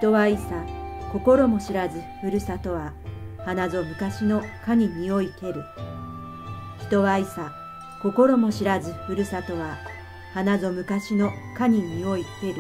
人はいさ心も知らずふるさとは花ぞ昔のかに匂いける。人はいさ心も知らずふるさとは花ぞ昔のかに匂いける。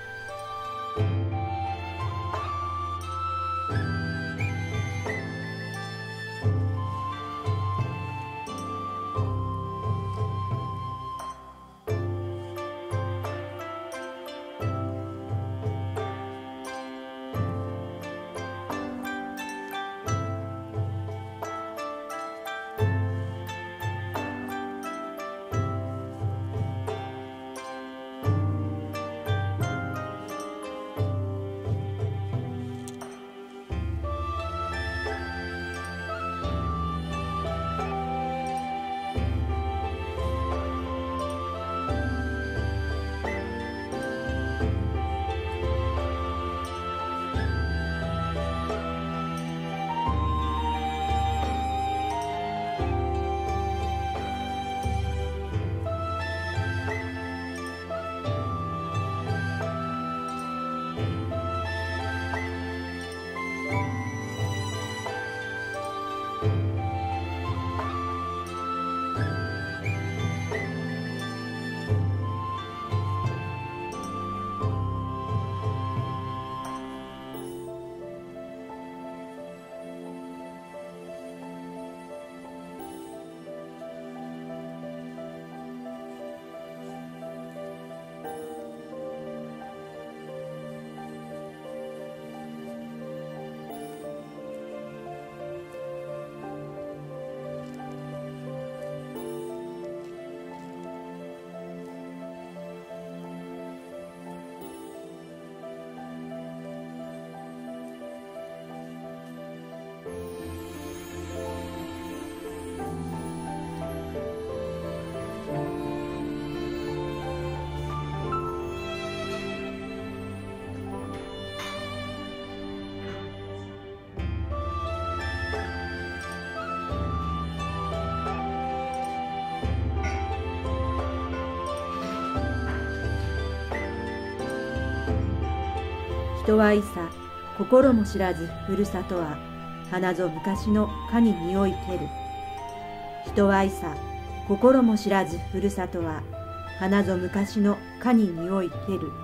人はいさ心も知らずふるさとは花ぞ昔のかに匂いける。人はいさ心も知らずふるさとは花ぞ昔のかに匂いける。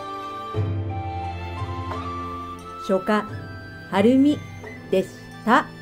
書家はるみでした。